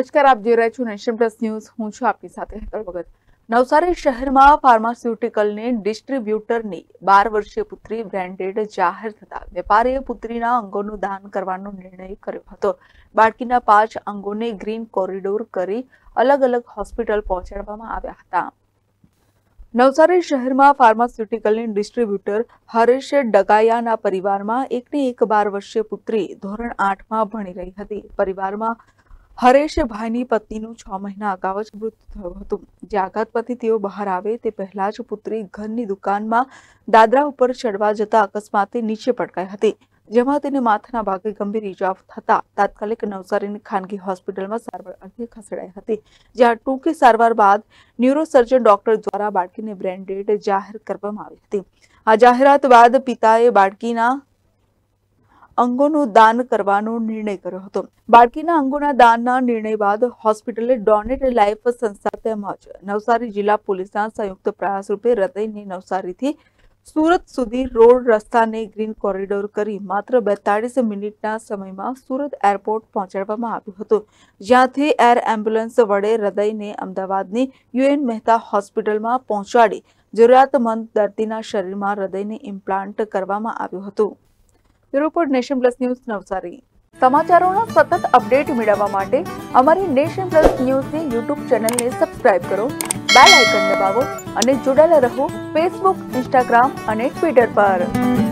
નમસ્કાર, આપ જોઈ રહ્યા છો નેશન પ્લસ ન્યૂઝ. હું છું આપની સાથે હેતલ ભગત. નવસારી શહેરમાં ફાર્માસ્યુટિકલની ડિસ્ટ્રીબ્યુટરની 12 વર્ષીય પુત્રી બ્રેન્ડેડ જાહેર થતા વેપારીએ પુત્રીના અંગોનું દાન કરવાનો નિર્ણય કર્યો હતો. બાળકીના 5 અંગોને ગ્રીન કોરિડોર કરી અલગ અલગ હોસ્પિટલ પહોંચાડવામાં આવ્યા હતા. નવસારી શહેરમાં ફાર્માસ્યુટિકલની ડિસ્ટ્રીબ્યુટર હરેશ ડગાયાના પરિવારમાં એકની એક 12 વર્ષીય પુત્રી ધોરણ 8માં ભણી રહી હતી. પરિવારમાં હરેશભાઈની પત્નીનું 6 મહિના અગાઉ જ મૃત્યુ થયું હતું. જે આઘાતમાંથી તેઓ બહાર આવે તે પહેલા જ પુત્રી ઘરની દુકાનમાં દાદરા ઉપર ચડવા જતા અકસ્માતે નીચે પટકાઈ હતી, જેમાં તેને માથાના ભાગે ગંભીર ઈજાઓ થતા તાત્કાલિક નવસારીની ખાનગી હોસ્પિટલમાં સારવાર અર્થે ખસેડાઈ હતી. જ્યાં ટૂંકી સારવાર બાદ ન્યુરોસર્જન ડોક્ટર દ્વારા બાળકીને બ્રેન્ડેડ જાહેર કરવામાં આવી હતી. આ જાહેરાત બાદ પિતાએ બાળકીના અંગોનું દાન કરવાનો નિર્ણય કર્યો હતો. બાળકીના અંગોના દાનના નિર્ણય બાદ હોસ્પિટલે ડોનેટ લાઈફ સંસ્થા તેમજ નવસારી જિલ્લા પોલીસના સંયુક્ત પ્રયાસ રૂપે હૃદયને નવસારીથી સુરત સુધી રોડ રસ્તાને ગ્રીન કોરિડોર કરી માત્ર 42 મિનિટના સમયમાં સુરત એરપોર્ટ પહોંચાડવામાં આવ્યું હતું. જ્યાંથી એર એમ્બ્યુલન્સ વડે હૃદયને અમદાવાદની યુએન મહેતા હોસ્પિટલમાં પહોંચાડી જરૂરિયાતમંદ દર્દીના શરીરમાં હૃદયને ઇમ્પ્લાન્ટ કરવામાં આવ્યું હતું. Report nation plus news Navsari. સમાચારોના સતત અપડેટ મેળવવા માટે અમારી નેશન પ્લસ ન્યૂઝની યુટ્યુબ ચેનલને સબસ્ક્રાઇબ કરો, બેલ આઇકન દબાવો અને જોડાયેલા રહો ફેસબુક, ઇન્સ્ટાગ્રામ અને ટ્વિટર પર.